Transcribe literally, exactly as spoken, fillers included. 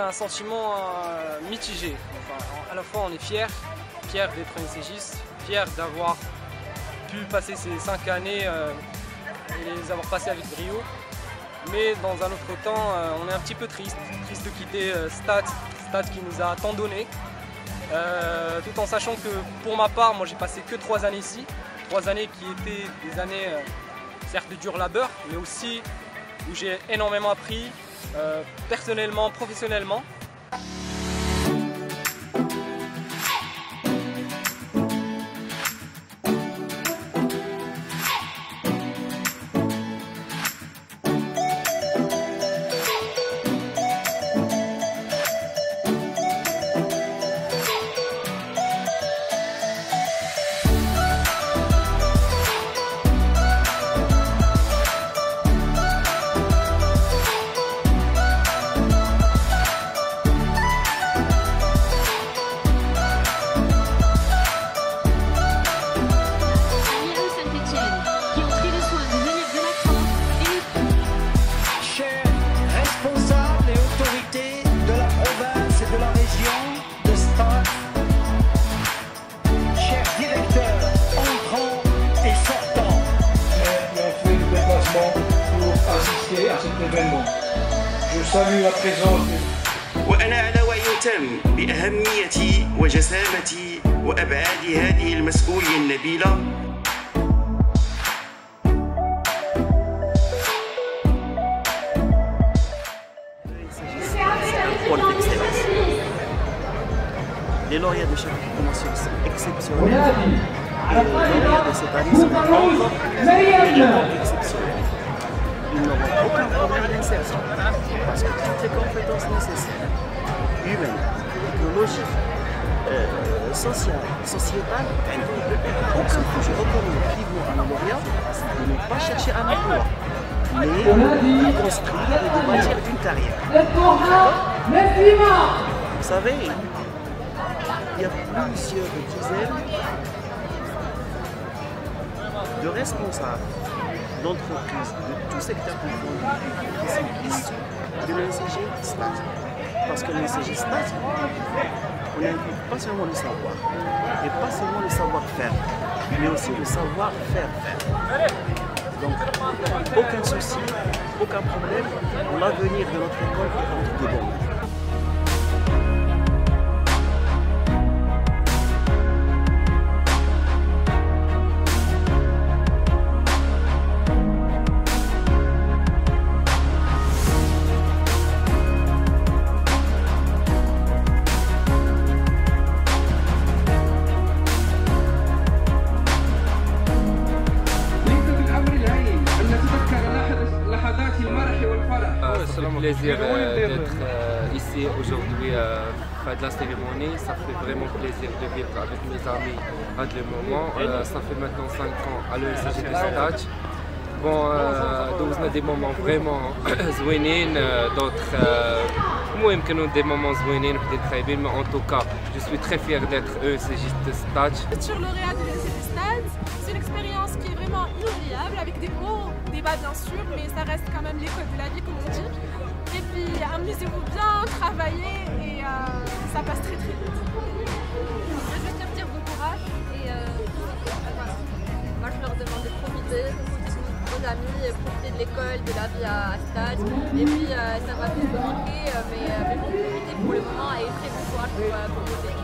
un sentiment euh, mitigé. Enfin, à la fois, on est fiers, fiers d'être anesthésiste, fiers d'avoir pu passer ces cinq années euh, et les avoir passées avec brio. Mais dans un autre temps, euh, on est un petit peu triste, triste de quitter euh, Stade, Stade qui nous a tant donné. Euh, tout en sachant que pour ma part, moi j'ai passé que trois années ici, trois années qui étaient des années euh, certes de dur labeur, mais aussi où j'ai énormément appris, euh, personnellement, professionnellement. À cet événement. Je salue la présence de... وأنا على وعي تام بأهمية وجسامة وأبعاد هذه المسؤولية النبيلة. Les lauréats de chaque promotion sont exceptionnels. Et les lauréats de cette année sont encore plus exceptionnels. Ils n'auront aucun problème d'insertion parce que toutes les compétences nécessaires, humaines, technologiques, euh, sociales, sociétales, aucun projet reconnu qui vont à nos lauréats de ne pas chercher un emploi, mais de construire et de bâtir une carrière. Vous savez, il y a plusieurs dizaines de responsables d'entreprises de tout secteur confondu qui sont issus de l'E C G Stade. Parce que l'E C G Stade, on inclut pas seulement le savoir, et pas seulement le savoir-faire, mais aussi le savoir-faire faire. Donc, aucun souci, aucun problème, l'avenir de notre école est entre de bons. Ça fait plaisir euh, d'être euh, ici aujourd'hui euh, faire de la cérémonie. Ça fait vraiment plaisir de vivre avec mes amis à le moment. Euh, ça fait maintenant cinq ans à l'E C G de Stade. Bon, euh, donc on a des moments vraiment zouinين, d'autres moi que des moments zouinين peut-être très bien, mais en tout cas, je suis très fier d'être E C G de Stade. Sur lauréat de l'E C G Stade, c'est une expérience qui est vraiment inoubliable, avec des hauts débats bien sûr, mais ça reste quand même l'école de la vie comme on dit. Et puis amusez-vous bien, travaillez et euh, ça passe très très vite. Je vais te dire bon courage et euh, voilà. Moi je leur demande de profiter, aux amis, profiter de l'école, de la vie à Stade. Et puis euh, ça va vous manquer, mais, euh, mais bon, profitez pour le moment et très bon courage pour, pour vos équipes.